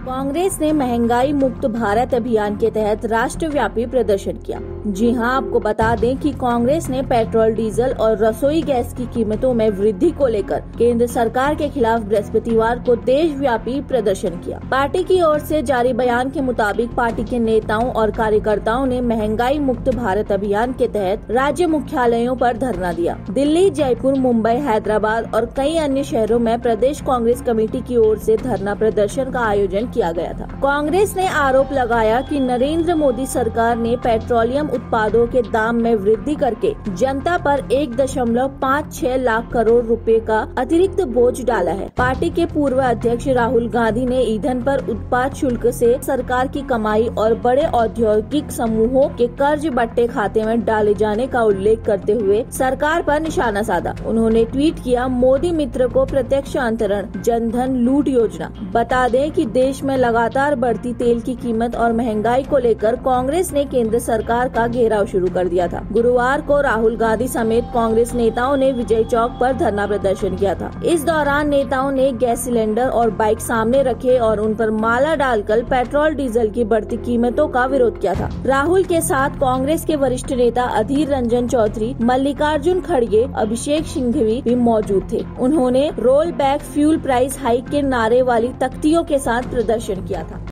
कांग्रेस ने महंगाई मुक्त भारत अभियान के तहत राष्ट्रव्यापी प्रदर्शन किया। जी हां, आपको बता दें कि कांग्रेस ने पेट्रोल, डीजल और रसोई गैस की कीमतों में वृद्धि को लेकर केंद्र सरकार के खिलाफ बृहस्पतिवार को देशव्यापी प्रदर्शन किया। पार्टी की ओर से जारी बयान के मुताबिक पार्टी के नेताओं और कार्यकर्ताओं ने महंगाई मुक्त भारत अभियान के तहत राज्य मुख्यालयों पर धरना दिया। दिल्ली, जयपुर, मुंबई, हैदराबाद और कई अन्य शहरों में प्रदेश कांग्रेस कमेटी की ओर से धरना प्रदर्शन का आयोजन किया गया था। कांग्रेस ने आरोप लगाया कि नरेंद्र मोदी सरकार ने पेट्रोलियम उत्पादों के दाम में वृद्धि करके जनता पर 1.56 लाख करोड़ रुपए का अतिरिक्त बोझ डाला है। पार्टी के पूर्व अध्यक्ष राहुल गांधी ने ईंधन पर उत्पाद शुल्क से सरकार की कमाई और बड़े औद्योगिक समूहों के कर्ज बट्टे खाते में डाले जाने का उल्लेख करते हुए सरकार पर निशाना साधा। उन्होंने ट्वीट किया, मोदी मित्र को प्रत्यक्ष अंतरण, जनधन लूट योजना। बता दें कि देश में लगातार बढ़ती तेल की कीमत और महंगाई को लेकर कांग्रेस ने केंद्र सरकार का घेराव शुरू कर दिया था। गुरुवार को राहुल गांधी समेत कांग्रेस नेताओं ने विजय चौक पर धरना प्रदर्शन किया था। इस दौरान नेताओं ने गैस सिलेंडर और बाइक सामने रखे और उन पर माला डालकर पेट्रोल, डीजल की बढ़ती कीमतों का विरोध किया था। राहुल के साथ कांग्रेस के वरिष्ठ नेता अधीर रंजन चौधरी, मल्लिकार्जुन खड़गे, अभिषेक सिंघवी भी मौजूद थे। उन्होंने roll back fuel price hike के नारे वाली तख्तियों के साथ प्रदर्शन किया था।